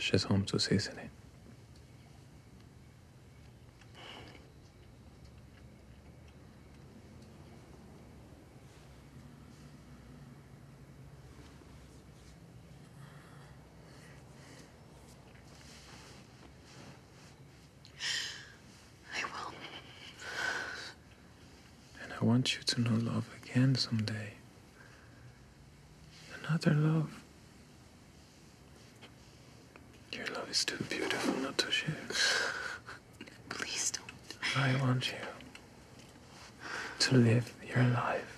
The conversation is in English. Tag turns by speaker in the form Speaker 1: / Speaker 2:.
Speaker 1: lascias home to Sicily.
Speaker 2: I will.
Speaker 1: And I want you to know love again someday. Another love. Your love is too beautiful not to share.
Speaker 2: Please don't.
Speaker 1: I want you to live your life